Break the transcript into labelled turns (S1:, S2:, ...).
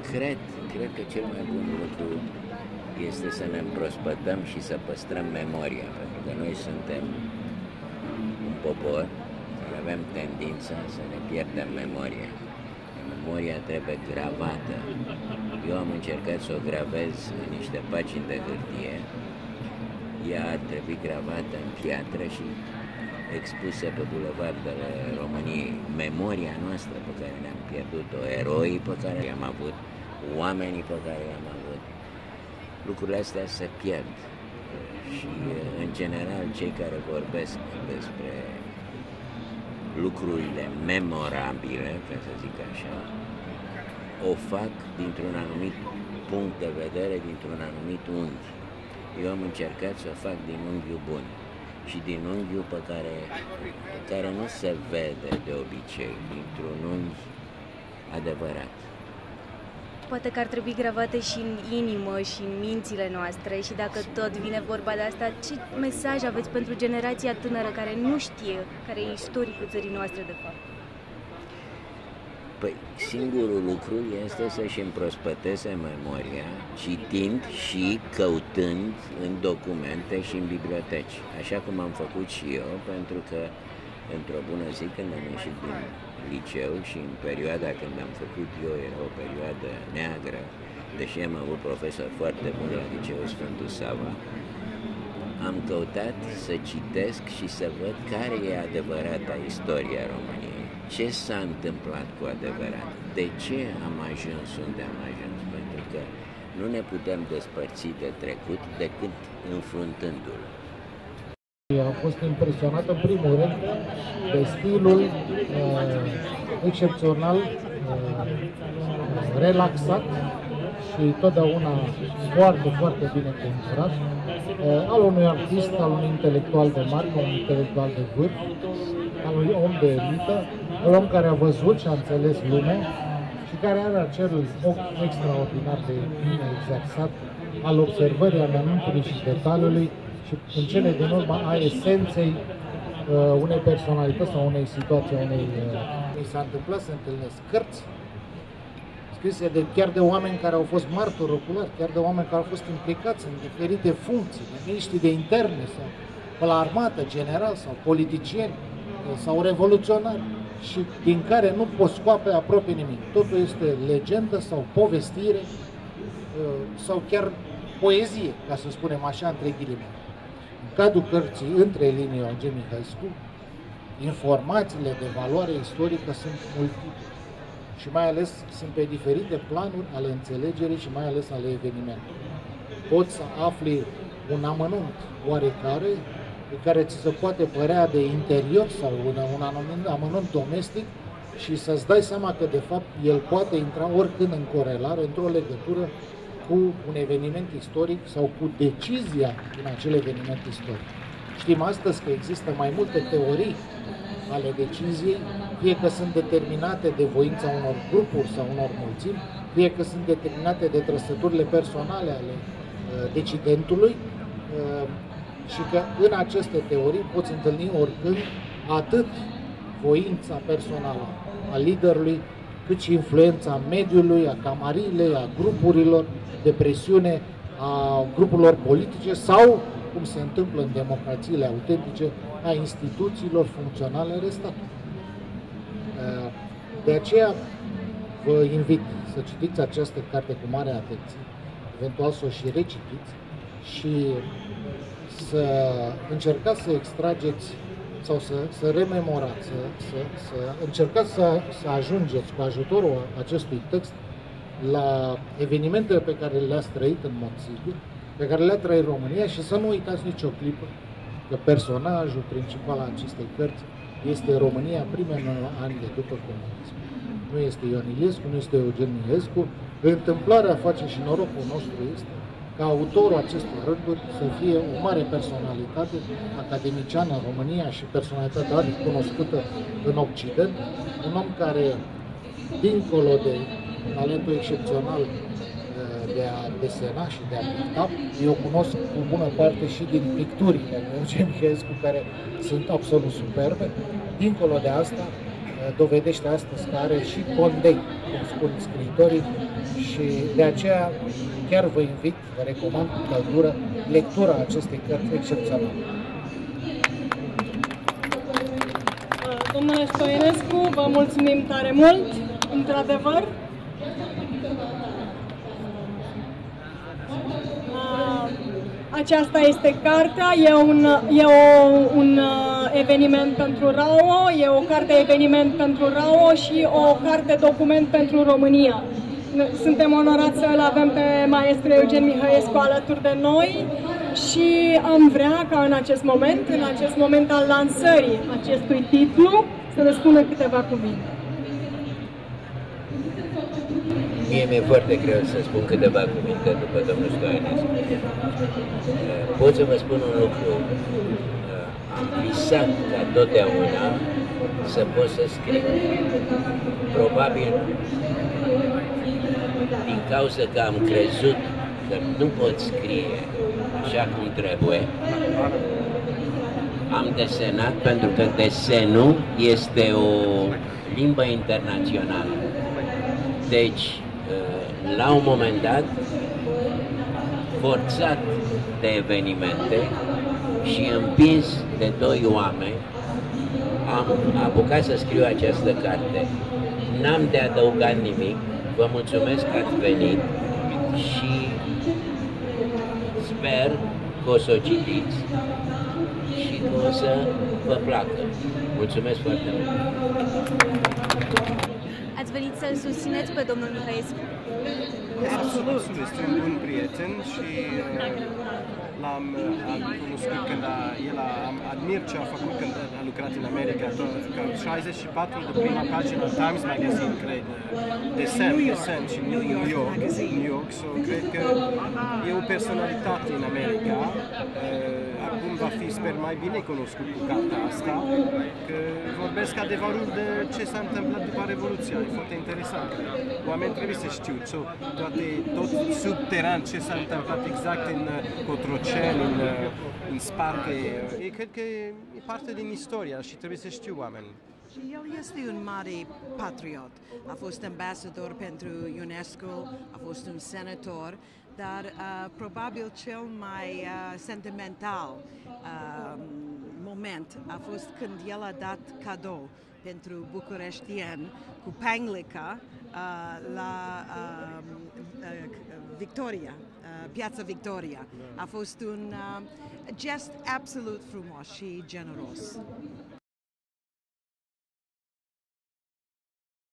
S1: Cred că cel mai bun lucru este să ne împrospătăm și să păstrăm memoria, pentru că noi suntem un popor care avem tendința să ne pierdem memoria. Memoria trebuie gravată. Eu am încercat să o gravez în niște pagini de hârtie. Ea ar trebui gravată în piatră și expusă pe bulevardele României. Memoria noastră pe care ne-am pierdut-o, eroii pe care i-am avut, oamenii pe care i-am avut, lucrurile astea se pierd. Și, în general, cei care vorbesc despre lucrurile memorabile, ca să zic așa, o fac dintr-un anumit punct de vedere, dintr-un anumit unghi. Eu am încercat să o fac din unghiul bun și din unghiul pe care nu se vede de obicei, dintr-un unghi adevărat.
S2: Poate că ar trebui gravate și în inimă și în mințile noastre și dacă tot vine vorba de asta, ce mesaj aveți pentru generația tânără care nu știe care e istoricul țării noastre de fapt?
S1: Păi, singurul lucru este să-și împrospăteze memoria, citind și căutând în documente și în biblioteci, așa cum am făcut și eu, pentru că într-o bună zi, când am ieșit din liceu și în perioada când am făcut eu, era o perioadă neagră, deși am avut profesori foarte buni la liceul Sfântul Sava, am căutat să citesc și să văd care e adevărata istoria României. Ce s-a întâmplat cu adevărat? De ce am ajuns unde am ajuns? Pentru că nu ne putem despărți de trecut decât înfruntându-l.
S3: Am fost impresionat în primul rând de stilul excepțional, relaxat și totdeauna foarte, foarte bine conjurat al unui artist, al unui intelectual de marcă, un intelectual de vârf, al unui om de elită, un om care a văzut și a înțeles lumea și care are acel ochi extraordinar de bine exersat al observării amănuntului și detaliului și în cele din urmă a esenței unei personalități sau unei situații, Mi s-a întâmplat să întâlnesc cărți scrise chiar de oameni care au fost martori oculari, chiar de oameni care au fost implicați în diferite funcții, de miniștri de interne sau pe la armată, general sau politicieni sau revoluționari și din care nu poți scoate aproape nimic. Totul este legendă sau povestire sau chiar poezie, ca să spunem așa, între ghilimele. În cadrul cărții Între linii Eugen Mihaescu, informațiile de valoare istorică sunt multiple și mai ales sunt pe diferite planuri ale înțelegerii și mai ales ale evenimentului. Poți să afli un amănunt oarecare pe care ți se poate părea de interior sau un amănunt domestic și să-ți dai seama că de fapt el poate intra oricând în corelare, într-o legătură cu un eveniment istoric sau cu decizia din acel eveniment istoric. Știm astăzi că există mai multe teorii ale deciziei, fie că sunt determinate de voința unor grupuri sau unor mulțimi, fie că sunt determinate de trăsăturile personale ale decidentului și că în aceste teorii poți întâlni oricând atât voința personală a liderului, cât și influența mediului, a camarilei, a grupurilor de presiune, a grupurilor politice sau, cum se întâmplă în democrațiile autentice, a instituțiilor funcționale ale statului. De aceea vă invit să citiți această carte cu mare atenție, eventual să o și recitiți și să încercați să extrageți sau să rememorați, să încercați să ajungeți cu ajutorul acestui text la evenimentele pe care le-ați trăit în mod sigur, pe care le-a trăit România și să nu uitați nicio clipă că personajul principal al acestei cărți este România primii ani de după comunism. Nu este Ion Iliescu, nu este Eugen Iliescu. Întâmplarea face și norocul nostru este ca autorul acestor rânduri să fie o mare personalitate academiciană în România și personalitatea cunoscută în Occident, un om care, dincolo de talentul excepțional de a desena și de a picta, eu cunosc cu bună parte și din picturile lui Eugen Mihaescu, care sunt absolut superbe. Dincolo de asta, dovedește astăzi că are și condei cum spun scriitorii, și de aceea chiar vă invit, vă recomand cu căldură lectura acestei cărți excepționale.
S4: Domnule Stoinescu, vă mulțumim tare mult, într-adevăr. Aceasta este cartea, e un eveniment pentru RAO, e o carte eveniment pentru RAO și o carte document pentru România. Suntem onorați să-l avem pe maestru Eugen Mihăescu alături de noi și am vrea ca în acest moment al lansării acestui titlu, să ne spună câteva cuvinte.
S1: Mie mi-e foarte greu să spun câteva cuvinte după domnul Stoinescu. Pot să vă spun un lucru. Am visat ca totdeauna să pot să scriu. Probabil din cauza că am crezut că nu pot scrie așa cum trebuie, am desenat, pentru că desenul este o limbă internațională. Deci, la un moment dat, forțat de evenimente și împins de doi oameni, am apucat să scriu această carte. N-am de adăugat nimic, vă mulțumesc că ați venit și sper că o să o citiți și că o să vă placă. Mulțumesc foarte mult!
S2: Ați venit să-l susțineți pe domnul Mihăescu?
S5: Absolut, este un bun prieten și l-am cunoscut când admir ce a făcut când a lucrat în America. Că 64 de prima pagină Times Magazine, cred, desen și New York, so cred că e o personalitate în America. Acum va fi, sper, mai bine cunoscut cu cartea asta, că vorbesc adevărul de ce s-a întâmplat după Revoluția. E foarte interesant. Oamenii trebuie să știu tot subteran ce s-a întâmplat exact în Cotroceni, în Sparte. Cred că e parte din istoria și trebuie să știu oamenii.
S6: Și el este un mare patriot. A fost ambasador pentru UNESCO, a fost un senator, dar probabil cel mai sentimental moment a fost când el a dat cadou pentru bucureștieni cu Panglica la Victoria, Piața Victoria. A fost un gest absolut frumos și generos.